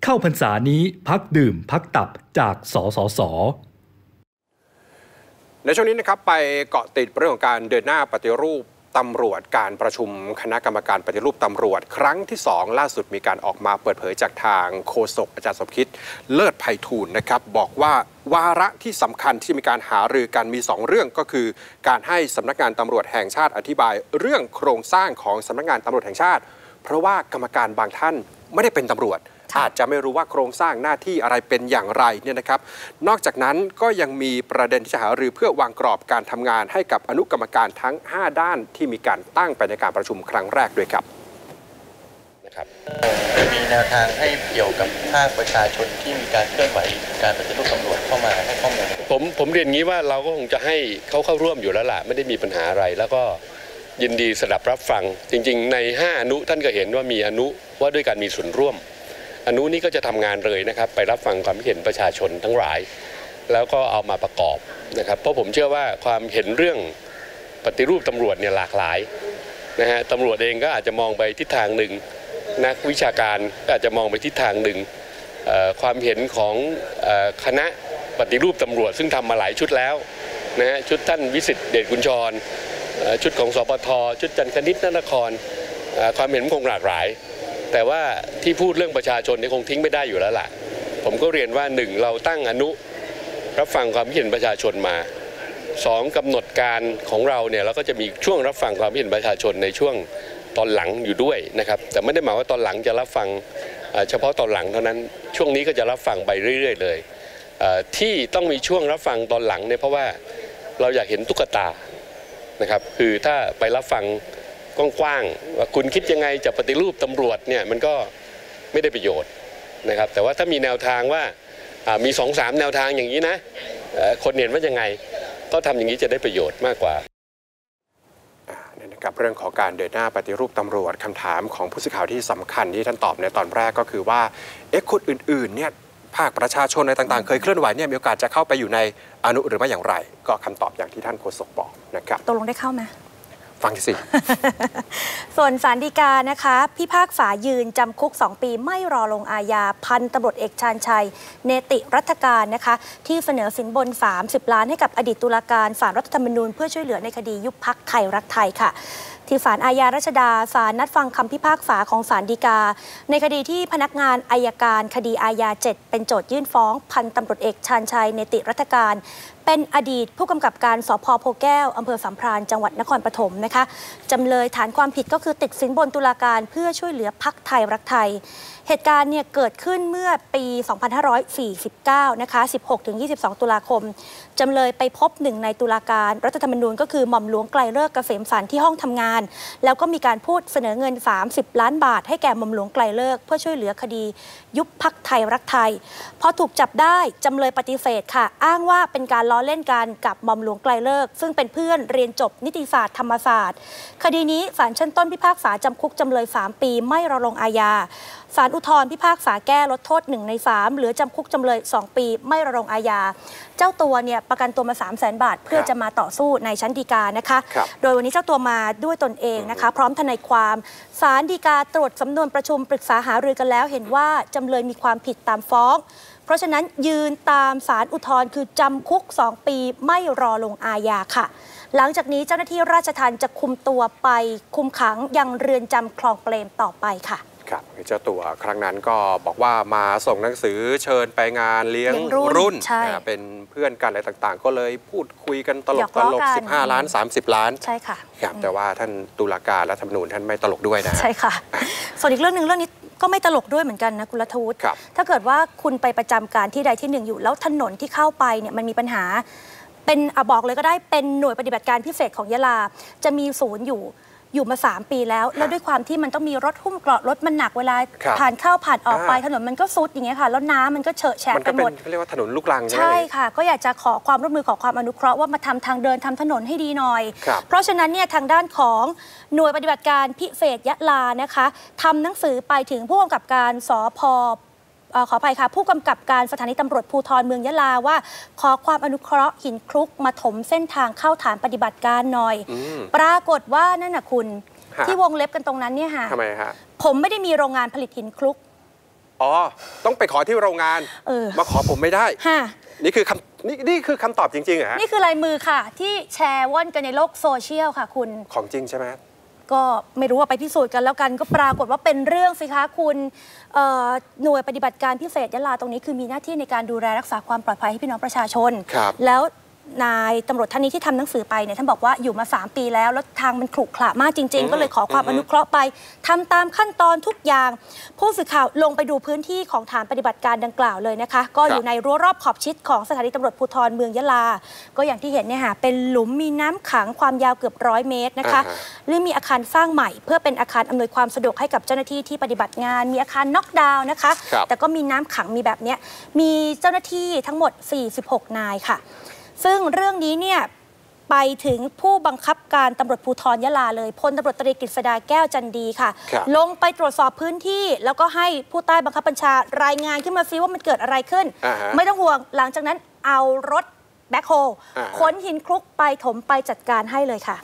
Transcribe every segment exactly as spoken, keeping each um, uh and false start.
เข้าพรรษานี้พักดื่มพักตับจากสสส. ในช่วงนี้นะครับไปเกาะติดเรื่องของการเดินหน้าปฏิรูปตำรวจการประชุมคณะกรรมการปฏิรูปตำรวจครั้งที่สองล่าสุดมีการออกมาเปิดเผยจากทางโฆษกอาจารย์สมคิดเลิศไพฑูรย์นะครับบอกว่าวาระที่สำคัญที่มีการหารือกันมีสองเรื่องก็คือการให้สำนักงานตำรวจแห่งชาติอธิบายเรื่องโครงสร้างของสำนักงานตำรวจแห่งชาติเพราะว่ากรรมการบางท่านไม่ได้เป็นตำรวจอาจจะไม่รู้ว่าโครงสร้างหน้าที่อะไรเป็นอย่างไรเนี่ยนะครับนอกจากนั้นก็ยังมีประเด็นที่จะหารือเพื่อวางกรอบการทำงานให้กับอนุกรรมการทั้งห้าด้านที่มีการตั้งไปในการประชุมครั้งแรกด้วยครับนะครับมีแนวทางให้เกี่ยวกับภาคประชาชนที่มีการเคลื่อนไหวการปฏิรูปตำรวจเข้ามาให้ข้อมูลผมผมเรียนงี้ว่าเราก็คงจะให้เขาเข้าร่วมอยู่แล้วล่ะไม่ได้มีปัญหาอะไรแล้วก็ยินดีสดับรับฟังจริงๆในห้าอนุท่านก็เห็นว่ามีอนุว่าด้วยการมีส่วนร่วมอนุนี้ก็จะทำงานเลยนะครับไปรับฟังความเห็นประชาชนทั้งหลายแล้วก็เอามาประกอบนะครับเพราะผมเชื่อว่าความเห็นเรื่องปฏิรูปตำรวจเนี่ยหลากหลายนะฮะตำรวจเองก็อาจจะมองไปทิศทางหนึ่งนักวิชาการก็อาจจะมองไปทิศทางหนึ่งความเห็นของคณะปฏิรูปตำรวจซึ่งทำมาหลายชุดแล้วนะฮะชุดท่านวิสิทธิ์เดชกุญชรชุดของสปท.ชุดจันทร์คณิตนครความเห็นคงหลากหลายแต่ว่าที่พูดเรื่องประชาชนนี่คงทิ้งไม่ได้อยู่แล้วล่ะผมก็เรียนว่าหนึ่งเราตั้งอนุรับฟังความคิดเห็นประชาชนมาสองกำหนดการของเราเนี่ยเราก็จะมีช่วงรับฟังความคิดเห็นประชาชนในช่วงตอนหลังอยู่ด้วยนะครับแต่ไม่ได้หมายว่าตอนหลังจะรับฟังเฉพาะตอนหลังเท่านั้นช่วงนี้ก็จะรับฟังไปเรื่อยๆเลยที่ต้องมีช่วงรับฟังตอนหลังเนี่ยเพราะว่าเราอยากเห็นตุ๊กตานะครับคือถ้าไปรับฟังกว้างๆว่าคุณคิดยังไงจะปฏิรูปตำรวจเนี่ยมันก็ไม่ได้ประโยชน์นะครับแต่ว่าถ้ามีแนวทางว่ามีสองสามแนวทางอย่างนี้นะคนเห็นว่ายังไงก็ทำอย่างนี้จะได้ประโยชน์มากกว่านี่นะครับเรื่องของการเดินหน้าปฏิรูปตำรวจคำถามของผู้สื่อข่าวที่สำคัญที่ท่านตอบในตอนแรกก็คือว่าเอ๊ะคนอื่นๆเนี่ยภาคประชาชนในต่างๆเคยเคลื่อนไหวเนี่ยมีโอกาสจะเข้าไปอยู่ในอนุหรือไม่อย่างไรก็คำตอบอย่างที่ท่านโฆษกบอกนะครับตกลงได้เข้าไหมฟังสิส่วนศาลฎีกานะคะพิพากษายืนจำคุกสองปีไม่รอลงอาญาพันตำรวจเอกชาญชัยเนติรัฐการนะคะที่เสนอสินบนสามสิบล้านให้กับอดีตตุลาการศาลรัฐธรรมนูญเพื่อช่วยเหลือในคดียุบพรรคไทยรักไทยค่ะที่ศาลอาญารัชดาศาลนัดฟังคำพิพากษาของศาลฎีกาในคดีที่พนักงานอัยการคดีอาญาเจ็ดเป็นโจทยื่นฟ้องพันตำรวจเอกชาญชัยเนติรัฐการเป็นอดีตผู้กำกับการสภ.โพแก้วอำเภอสัมพรานจังหวัดนครปฐมนะคะจำเลยฐานความผิดก็คือติดสินบนตุลาการเพื่อช่วยเหลือพรรคไทยรักไทยเหตุการณ์เนี่ยเกิดขึ้นเมื่อปี สองพันห้าร้อยสี่สิบเก้า นะคะ สิบหกถึงยี่สิบสอง ตุลาคมจำเลยไปพบหนึ่งในตุลาการรัฐธรรมนูญก็คือหม่อมหลวงไกลเลิกเกษมสันต์ที่ห้องทำงานแล้วก็มีการพูดเสนอเงินสามสิบล้านบาทให้แก่หม่อมหลวงไกลเลิกเพื่อช่วยเหลือคดียุบพรรคไทยรักไทยพอถูกจับได้จำเลยปฏิเสธค่ะอ้างว่าเป็นการล้อเล่นกันกับหม่อมหลวงไกลเลิกซึ่งเป็นเพื่อนเรียนจบนิติศาสตร์ธรรมศาสตร์คดีนี้ศาลชั้นต้นพิพากษาจำคุกจำเลยสามปีไม่รอลงอาญาศาลอุทธรณ์พิพากษาแก้ลดโทษหนึ่งในสามเหลือจำคุกจำเลยสองปีไม่รอลงอาญาเจ้าตัวเนี่ยประกันตัวมา สามแสน บาทเพื่อจะมาต่อสู้ในชั้นฎีกานะคะโดยวันนี้เจ้าตัวมาด้วยตนเองนะคะพร้อมทนายความศาลฎีกาตรวจสำนวนประชุมปรึกษาหารือกันแล้วเห็นว่าจำเลยมีความผิดตามฟ้องเพราะฉะนั้นยืนตามศาลอุทธรณ์คือจำคุกสองปีไม่รอลงอาญาค่ะหลังจากนี้เจ้าหน้าที่ราชทัณฑ์จะคุมตัวไปคุมขังยังเรือนจำคลองเปรมต่อไปค่ะครับเจ้าตัวครั้งนั้นก็บอกว่ามาส่งหนังสือเชิญไปงานเลี้ยงรุ่นเป็นเพื่อนกันอะไรต่างๆก็เลยพูดคุยกันตลกตลกสิบห้าล้านสามสิบล้านใช่ค่ะครับแต่ว่าท่านตุลาการรัฐธรรมนูญท่านไม่ตลกด้วยนะใช่ค่ะส่วนอีกเรื่องหนึ่งเรื่องนี้ก็ไม่ตลกด้วยเหมือนกันนะคุณรัฐวุฒิถ้าเกิดว่าคุณไปประจำการที่ใดที่หนึ่งอยู่แล้วถนนที่เข้าไปเนี่ยมันมีปัญหาเป็นอ่ะบอกเลยก็ได้เป็นหน่วยปฏิบัติการพิเศษของยะลาจะมีศูนย์อยู่อยู่มาสามปีแล้วแล้วด้วยความที่มันต้องมีรถหุ้มเกราะรถมันหนักเวลาผ่านเข้าผ่านออกไปถนนมันก็ซุดอย่างเงี้ยค่ะแล้วน้ำมันก็เฉอะแฉะไปหมดเขาเรียกว่าถนนลูกรังใช่ค่ะก็อยากจะขอความร่วมมือขอความอนุเคราะห์ว่ามาทำทางเดินทำถนนให้ดีหน่อยเพราะฉะนั้นเนี่ยทางด้านของหน่วยปฏิบัติการพิเศษยะลานะคะทำหนังสือไปถึงผู้กำกับการสภ.ขออภัยค่ะผู้กำกับการสถานีตำรวจภูธรเมืองยะลาว่าขอความอนุเคราะห์หินคลุกมาถมเส้นทางเข้าฐานปฏิบัติการหน่อยปรากฏว่านั่นน่ะคุณที่วงเล็บกันตรงนั้นเนี่ยค่ะทำไมฮะผมไม่ได้มีโรงงานผลิตหินคลุกอ๋อต้องไปขอที่โรงงานมาขอผมไม่ได้นี่คือคำนี่นี่คือคำตอบจริงๆเหรอฮะนี่คือลายมือค่ะที่แชร์ว่อนกันในโลกโซเชียลค่ะคุณของจริงใช่ไหมก็ไม่รู้ว่าไปพิสูจน์กันแล้วกันก็ปรากฏว่าเป็นเรื่องสิคะคุณหน่วยปฏิบัติการพิเศษยะลาตรงนี้คือมีหน้าที่ในการดูแลรักษาความปลอดภัยให้พี่น้องประชาชนแล้วนายตำรวจท่านนี้ที่ทำหนังสือไปเนี่ยท่านบอกว่าอยู่มาสามปีแล้วแล้วทางมันขรุขระมากจริงๆก็เลยขอความอนุเคราะห์ไปทำตามขั้นตอนทุกอย่างผู้สื่อข่าวลงไปดูพื้นที่ของฐานปฏิบัติการดังกล่าวเลยนะคะก็อยู่ในรั้วรอบขอบชิดของสถานีตำรวจภูธรเมืองยะลาก็อย่างที่เห็นเนี่ยค่ะเป็นหลุมมีน้ำขังความยาวเกือบร้อยเมตรนะคะหรือมีอาคารสร้างใหม่เพื่อเป็นอาคารอำนวยความสะดวกให้กับเจ้าหน้าที่ที่ปฏิบัติงานมีอาคารน็อกดาวน์นะคะแต่ก็มีน้ำขังมีแบบนี้มีเจ้าหน้าที่ทั้งหมดสี่สิบหกนายค่ะซึ่งเรื่องนี้เนี่ยไปถึงผู้บังคับการตำรวจภูธรยะลาเลยพลตำรวจตรีกฤษดาแก้วจันดีค่ะลงไปตรวจสอบพื้นที่แล้วก็ให้ผู้ใต้บังคับบัญชารายงานขึ้นมาซิว่ามันเกิดอะไรขึ้นไม่ต้องห่วงหลังจากนั้นเอารถแบ็คโฮลขนหินคลุกไปถมไปจัดการให้เลยค่ะ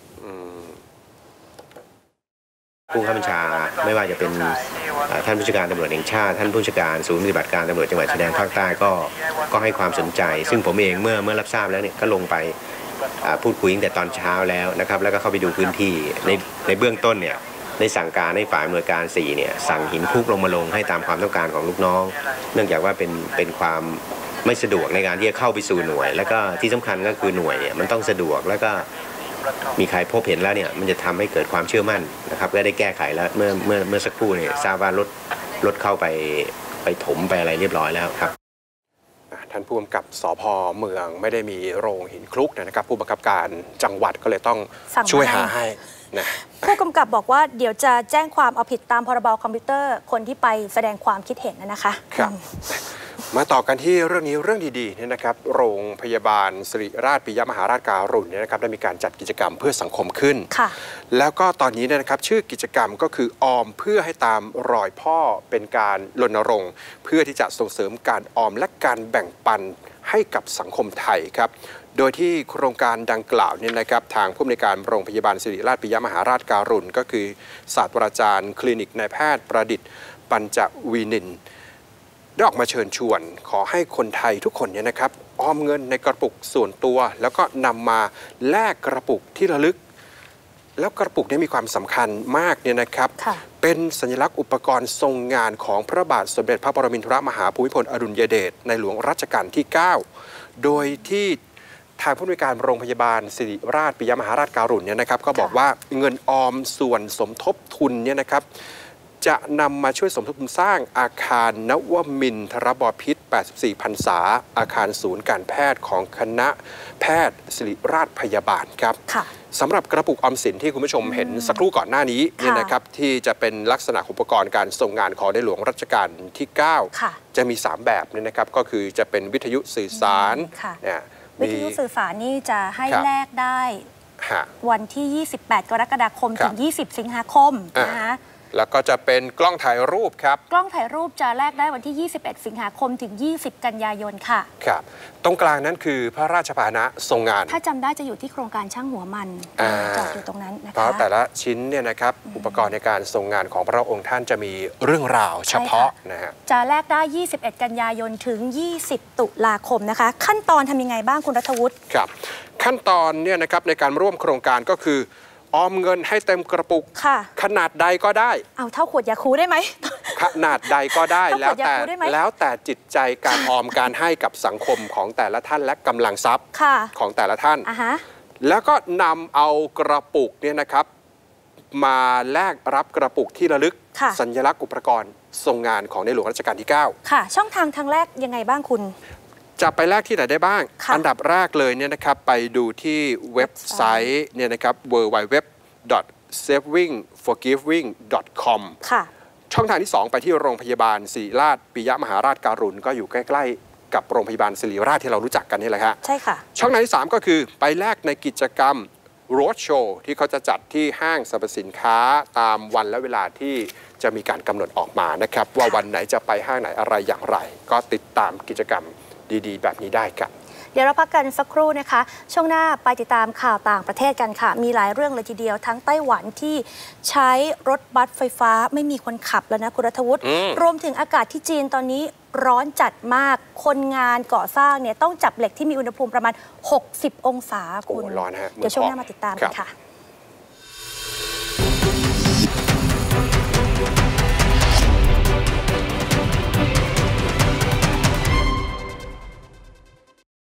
ผู้บังคับบัญชาไม่ว่าจะเป็นท่านผู้จัดการตำรวจแห่งชาติท่านผู้จัดการศูนย์ปฏิบัติการตำรวจจังหวัดชายแดนภาคใต้ก็ก็ให้ความสนใจซึ่งผมเองเมื่อเมื่อรับทราบแล้วเนี่ยก็ลงไปพูดคุยตั้งแต่ตอนเช้าแล้วนะครับแล้วก็เข้าไปดูพื้นที่ในในเบื้องต้นเนี่ยได้สั่งการให้ฝ่ายอำนวยการสี่เนี่ยสั่งหินคลุกลงมาลงให้ตามความต้องการของลูกน้องเนื่องจากว่าเป็นเป็นความไม่สะดวกในการที่จะเข้าไปสู่หน่วยแล้วก็ที่สำคัญก็คือหน่วยเนี่ยมันต้องสะดวกแล้วก็มีใครพบเห็นแล้วเนี่ยมันจะทำให้เกิดความเชื่อมั่นนะครับก็ได้แก้ไขแล้วเมื่อเมื่อเมื่อสักครู่เนี่ยทราบว่ารถรถเข้าไปไปถมไปอะไรเรียบร้อยแล้วครับท่านผู้กำกับสภ.เมืองไม่ได้มีโรงหินคลุกนะครับผู้บังคับการจังหวัดก็เลยต้องช่วยหาให้นะผู้กำกับบอกว่าเดี๋ยวจะแจ้งความเอาผิดตามพรบคอมพิวเตอร์คนที่ไปแสดงความคิดเห็นนะคะครับมาต่อกันที่เรื่องนี้เรื่องดีๆเนี่ยนะครับโรงพยาบาลศิริราชปิยมหาราชการุณเนี่ยนะครับได้มีการจัดกิจกรรมเพื่อสังคมขึ้นแล้วก็ตอนนี้เนี่ยนะครับชื่อกิจกรรมก็คือออมเพื่อให้ตามรอยพ่อเป็นการรณรงค์เพื่อที่จะส่งเสริมการออมและการแบ่งปันให้กับสังคมไทยครับโดยที่โครงการดังกล่าวเนี่ยนะครับทางผู้อำนวยการโรงพยาบาลศิริราชปิยมหาราชการุณก็คือศาสตราจารย์คลินิกนายแพทย์ประดิษฐ์ปัญจวีนินได้ออกมาเชิญชวนขอให้คนไทยทุกคนเนี่ยนะครับออมเงินในกระปุกส่วนตัวแล้วก็นำมาแลกกระปุกที่ระลึกแล้วกระปุกนี้มีความสำคัญมากเนี่ยนะครับเป็นสัญลักษณ์อุปกรณ์ทรงงานของพระบาทสมเด็จพระปรมินทรมหาภูมิพลอดุลยเดชในหลวงรัชกาลที่เก้าโดยที่ทางผู้อำนวยการโรงพยาบาลศิริราชปิยมหาราชการุณเนี่ยนะครับก็บอกว่าเงินออมส่วนสมทบทุนเนี่ยนะครับจะนำมาช่วยสมทบทุนสร้างอาคารนวมินทรบพิตรแปดสิบสี่พรรษาอาคารศูนย์การแพทย์ของคณะแพทย์ศิริราชพยาบาลครับสำหรับกระปุกออมสินที่คุณผู้ชมเห็นสักครู่ก่อนหน้านี้เนี่ยนะครับที่จะเป็นลักษณะอุปกรณ์การส่งงานของในหลวงรัชกาลที่เก้าจะมีสามแบบเนี่ยนะครับก็คือจะเป็นวิทยุสื่อสารเนี่ยวิทยุสื่อสารนี่จะให้แลกได้วันที่ยี่สิบแปดกรกฎาคมถึงยี่สิบสิงหาคมนะคะแล้วก็จะเป็นกล้องถ่ายรูปครับกล้องถ่ายรูปจะแลกได้วันที่ยี่สิบเอ็ดสิงหาคมถึงยี่สิบกันยายนค่ะครับตรงกลางนั้นคือพระราชพาหนะทรงงานถ้าจำได้จะอยู่ที่โครงการช่างหัวมันจอดอยู่ตรงนั้นนะคะเพราะแต่ละชิ้นเนี่ยนะครับอุปกรณ์ในการทรงงานของพระองค์ท่านจะมีเรื่องราวเฉพาะนะฮะจะแลกได้ยี่สิบเอ็ดกันยายนถึงยี่สิบตุลาคมนะคะขั้นตอนทำยังไงบ้างคุณรัฐวุฒิครับขั้นตอนเนี่ยนะครับในการร่วมโครงการก็คือออมเงินให้เต็มกระปุกขนาดใดก็ได้เอาเท่าขวดยาคูได้ไหมขนาดใดก็ได้แล้วแต่แล้วแต่จิตใจการออมการให้กับสังคมของแต่ละท่านและกำลังทรัพย์ของแต่ละท่านแล้วก็นำเอากระปุกเนี่ยนะครับมาแลกรับกระปุกที่ระลึกสัญลักษณ์อุปกรณ์ทรงงานของในหลวงรัชกาลที่เก้าค่ะช่องทางทางแรกยังไงบ้างคุณจะไปแลกที่ไหนได้บ้างอันดับแรกเลยเนี่ยนะครับไปดูที่เว็บไซต์เนี่ยนะครับ ดับเบิลยู ดับเบิลยู ดับเบิลยู ดอท เซฟวิ่ง ฟอร์ กิฟวิ่ง ดอท คอมค่ะช่องทางที่สองไปที่โรงพยาบาลศิริราชปิยมหาราชการุณก็อยู่ใกล้ๆกับโรงพยาบาลศิริราชที่เรารู้จักกันนี่แหละครับใช่ค่ะช่องทางที่สามก็คือไปแลกในกิจกรรมโรดโชว์ที่เขาจะจัดที่ห้างสรรพสินค้าตามวันและเวลาที่จะมีการกำหนดออกมานะครับว่าวันไหนจะไปห้างไหนอะไรอย่างไรก็ติดตามกิจกรรมดีๆแบบนี้ได้ครับเดี๋ยวเราพักกันสักครู่นะคะช่วงหน้าไปติดตามข่าวต่างประเทศกันค่ะมีหลายเรื่องเลยทีเดียวทั้งไต้หวันที่ใช้รถบัสไฟฟ้าไม่มีคนขับแล้วนะคุณรัฐวุฒิรวมถึงอากาศที่จีนตอนนี้ร้อนจัดมากคนงานก่อสร้างเนี่ยต้องจับเหล็กที่มีอุณหภูมิประมาณหกสิบองศาคุณร้อนฮะเดี๋ยวช่วงหน้ามาติดตามกันค่ะ